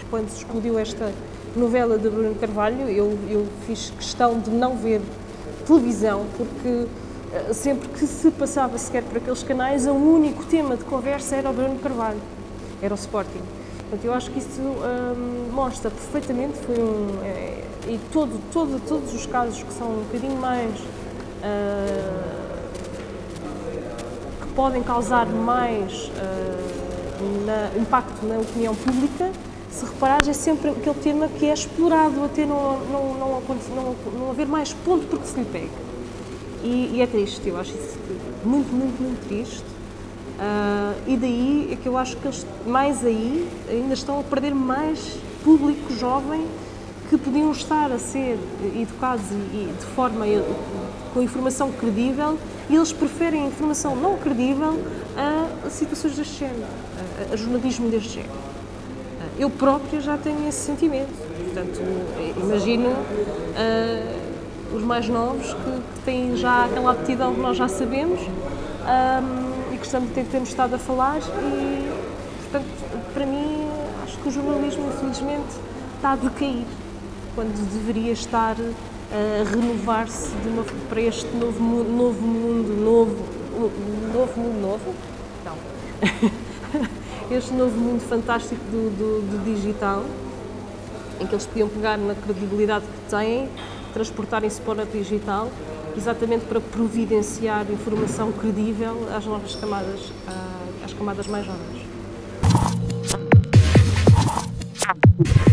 quando se explodiu esta novela de Bruno Carvalho, eu fiz questão de não ver televisão, porque sempre que se passava sequer por aqueles canais, o único tema de conversa era o Bruno Carvalho, era o Sporting. Portanto, eu acho que isso mostra perfeitamente, e todos os casos que são um bocadinho mais, que podem causar mais impacto na opinião pública, se reparares, é sempre aquele tema que é explorado até não haver mais ponto porque se lhe pega. E é triste, eu acho isso muito, muito, muito triste. E daí é que eu acho que eles, mais aí, ainda estão a perder mais público jovem que podiam estar a ser educados e de forma, com informação credível, e eles preferem informação não credível a situações deste género, a jornalismo deste género. Eu própria já tenho esse sentimento, portanto, imagino os mais novos que têm já aquela aptidão que nós já sabemos e gostamos de termos estado a falar e, portanto, para mim, acho que o jornalismo, infelizmente, está a decair, quando deveria estar a renovar-se para este novo mundo. Este novo mundo fantástico do digital, em que eles podiam pegar na credibilidade que têm, transportarem-se para o digital, exatamente para providenciar informação credível às novas camadas, às camadas mais jovens.